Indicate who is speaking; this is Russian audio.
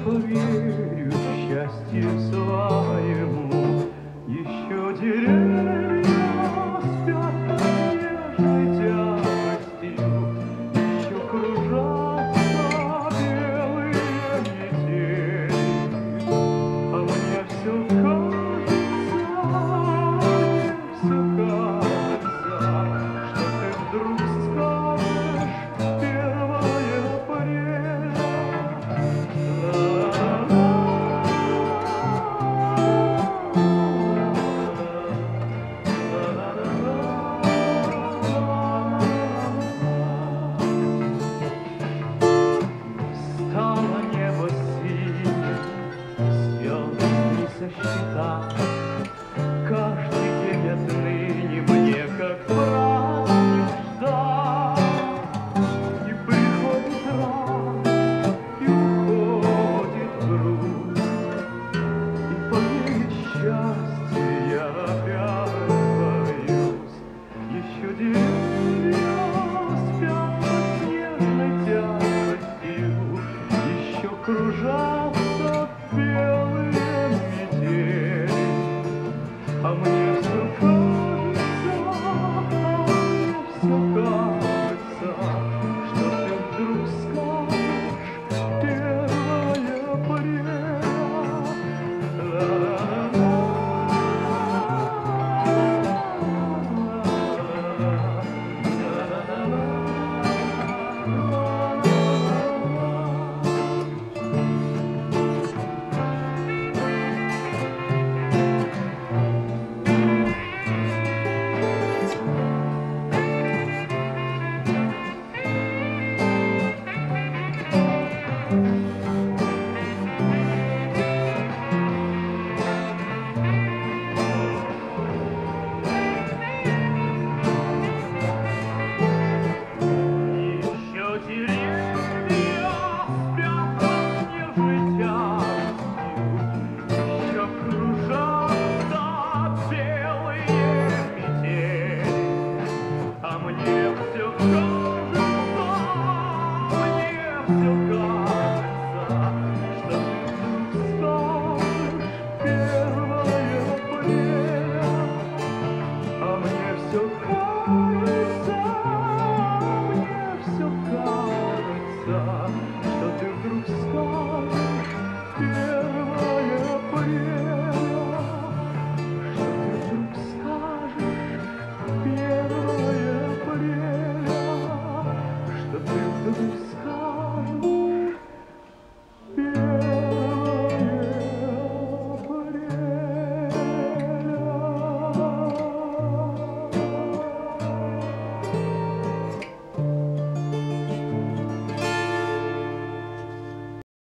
Speaker 1: поверю счастью своему. Еще деревья спят нежной тяжестью, еще кружатся белые метели, а мне все кажется, что ты вдруг скажешь 1 апреля. Стало небо синим, звезд не сосчитать. Каждый день отныне мне как праздник ждать. И приходит радость, и уходит грусть, и поверить счастье я опять боюсь. Еще деревья спят под снежной тяжестью, еще кружатся белые метели, а мне все кажется,